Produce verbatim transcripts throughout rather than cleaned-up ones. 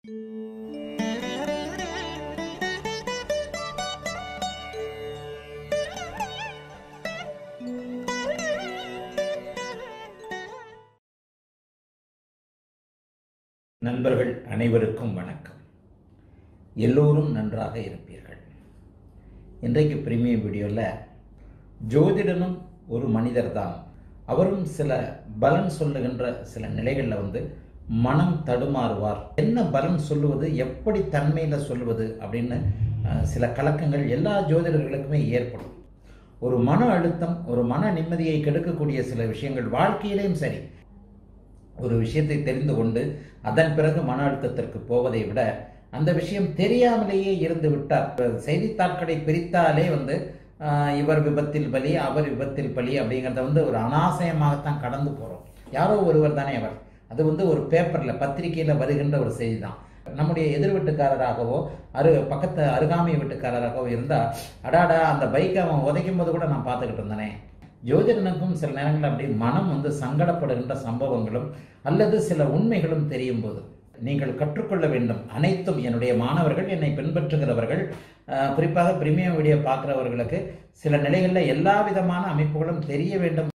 நண்பர்கள் அனைவருக்கும் வணக்கம். எல்லோரும் நன்றாக இருப்பீர்கள். இன்றைக்கு பிரீமியம் வீடியோவில் ஜோதிடனும் ஒரு மனிதர் தான், அவரும் சில பலன் சொல்லுகின்ற சில நிலைகளில் வந்து மனம் தடுமாறுவார். என்ன பலன் சொல்லுவது, எப்படி தன்மையில் சொல்லுவது அப்படின்னு சில கலக்கங்கள் எல்லா ஜோதிடர்களுக்குமே ஏற்படும். ஒரு மன அழுத்தம், ஒரு மன நிம்மதியை கெடுக்கக்கூடிய சில விஷயங்கள் வாழ்க்கையிலேயும் சரி. ஒரு விஷயத்தை தெரிந்து கொண்டு அதன் பிறகு மன அழுத்தத்திற்கு போவதை விட அந்த விஷயம் தெரியாமலேயே இருந்து விட்டார். செய்தித்தாட்களை பிரித்தாலே வந்து இவர் விபத்தில் பலி, அவர் விபத்தில் பலி அப்படிங்கிறத வந்து ஒரு அனாசயமாகத்தான் கடந்து போகிறோம். யாரோ ஒருவர் தானே அவர். அது வந்து ஒரு பேப்பரில் பத்திரிகையில் வருகின்ற ஒரு செய்தி தான். நம்முடைய எதிர் வீட்டுக்காரராகவோ அரு பக்கத்து அருகாமை வீட்டுக்காரராகவோ இருந்தால், அடாடா அந்த பைக்கை அவன் உதைக்கும் போது கூட நான் பார்த்துக்கிட்டு இருந்தேனே. ஜோதிடனுக்கும் சில நேரங்களில் அப்படி மனம் வந்து சங்கடப்படுகின்ற சம்பவங்களும் அல்லது சில உண்மைகளும் தெரியும் போது நீங்கள் கற்றுக்கொள்ள வேண்டும். அனைத்தும் என்னுடைய மாணவர்கள், என்னை பின்பற்றுகிறவர்கள், குறிப்பாக பிரீமியம் வீடியோ பார்க்குறவர்களுக்கு சில நிலைகளில் எல்லா விதமான அமைப்புகளும் தெரிய வேண்டும்.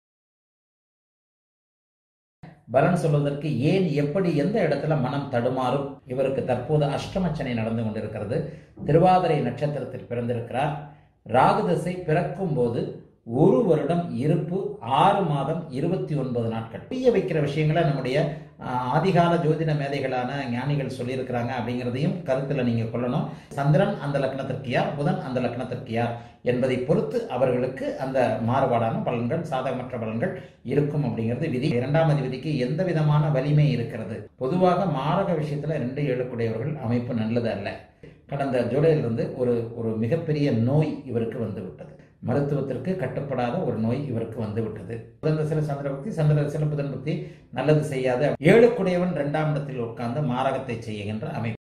பலன் சொல்வதற்கு ஏன், எப்படி, எந்த இடத்துல மனம் தடுமாறும். இவருக்கு தற்போது அஷ்டமச்சனை நடந்து கொண்டிருக்கிறது. திருவாதிரை நட்சத்திரத்தில் பிறந்திருக்கிறார். ராகு திசை பிறக்கும் போது ஒரு வருடம் இருப்பு ஆறு மாதம் இருபத்தி ஒன்பது நாட்கள். புரிய வைக்கிற விஷயங்களை நம்முடைய ஆதிகால ஜோதிட மேதைகளான ஞானிகள் சொல்லியிருக்கிறாங்க அப்படிங்கிறதையும் கருத்தில் நீங்கள் கொள்ளணும். சந்திரன் அந்த லக்னத்திற்கு யார், புதன் அந்த லக்னத்திற்கு யார் என்பதை பொறுத்து அவர்களுக்கு அந்த மாறுபாடான பலன்கள், சாதகமற்ற பலன்கள் இருக்கும் அப்படிங்கிறது விதி. இரண்டாம் அதிபதிக்கு எந்த விதமான வலிமை இருக்கிறது. பொதுவாக மாரக விஷயத்தில் ரெண்டு ஏழுக்குடையவர்கள் அமைப்பு நல்லது அல்ல. கடந்த ஜூலையிலிருந்து ஒரு ஒரு மிகப்பெரிய நோய் இவருக்கு வந்து விட்டது. மருத்துவத்திற்கு கட்டுப்படாத ஒரு நோய் இவருக்கு வந்து விட்டது. புதன் சில சந்திர பக்தி, சந்திர சில புதன் பக்தி நல்லது செய்யாத ஏழுக்குடையவன் இரண்டாம் இடத்தில் உட்கார்ந்து மாரகத்தை செய்கின்ற அமைப்பு.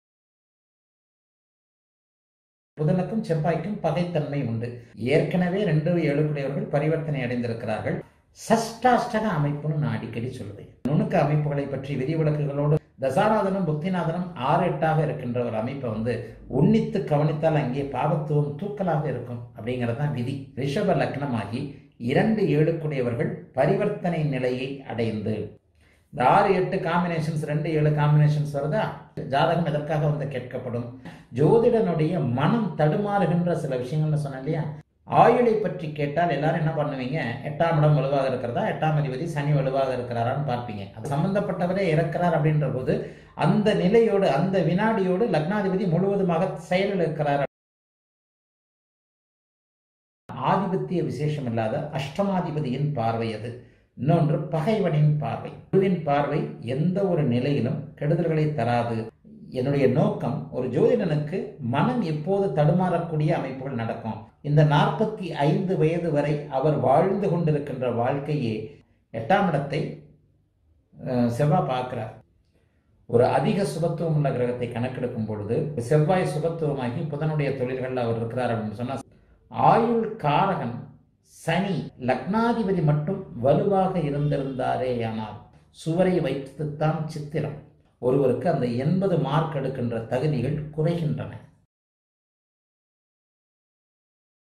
புதனுக்கும் செவ்வாய்க்கும் பகைத்தன்மை உண்டு. ஏற்கனவே ரெண்டு ஏழுக்குடையவர்கள் பரிவர்த்தனை அடைந்திருக்கிறார்கள். சஷ்டாஷ்டக அமைப்புன்னு நான் அடிக்கடி சொல்லுவேன். நுணுக்க அமைப்புகளை பற்றி விதிவிலக்குகளோடு தசாநாதனும் புக்திநாதனும் ஆறு எட்டாக இருக்கின்ற ஒரு அமைப்பை வந்து உன்னித்து கவனித்தால் அங்கே பாவத்துவம் தூக்கலாக இருக்கும் அப்படிங்கிறது தான் விதி. ரிஷப லக்னமாகி இரண்டு ஏழுக்குடையவர்கள் பரிவர்த்தனை நிலையை அடைந்து இந்த ஆறு எட்டு காம்பினேஷன்ஸ், ரெண்டு ஏழு காம்பினேஷன்ஸ் வருதா, ஜாதகம் எதற்காக வந்து கேட்கப்படும். ஜோதிடனுடைய மனம் தடுமாறுகின்ற சில விஷயங்கள்னு சொன்னேன் இல்லையா. ஆயுளை பற்றி கேட்டால் எல்லாரும் என்ன பண்ணுவீங்க, எட்டாம் இடம் வலுவாக இருக்கிறதா, எட்டாம் அதிபதி சனி வலுவாக இருக்கிறாரான்னு பார்ப்பீங்க. அது சம்பந்தப்பட்டவரே இறக்கிறார் அப்படின்ற போது அந்த நிலையோடு, அந்த வினாடியோடு லக்னாதிபதி முழுவதுமாக செயலில் இருக்கிறார். ஆதிபத்திய விசேஷம் இல்லாத அஷ்டமாதிபதியின் பார்வை அது. இன்னொன்று பகைவனின் பார்வை. குருவின் பார்வை எந்த ஒரு நிலையிலும் கெடுதல்களை தராது. என்னுடைய நோக்கம், ஒரு ஜோதிடனுக்கு மனம் எப்போது தடுமாறக்கூடிய அமைப்புகள் நடக்கும். இந்த நாற்பத்தி ஐந்து வயது வரை அவர் வாழ்ந்து கொண்டிருக்கின்ற வாழ்க்கையே எட்டாம் இடத்தை செவ்வாய் பார்க்கிறார். ஒரு அதிக சுபத்துவம் உள்ள கிரகத்தை கணக்கெடுக்கும் பொழுது செவ்வாய் சுபத்துவமாகி புதனுடைய தொழில்களில் அவர் இருக்கிறார் அப்படின்னு சொன்னால், ஆயுள் காரகன் சனி லக்னாதிபதி மட்டும் வலுவாக இருந்திருந்தாரே ஆனால் சுவரை வைத்துத்தான் சித்திரம். ஒருவருக்கு அந்த எண்பது மார்க் எடுக்கின்ற தகுதிகள் குறைகின்றன.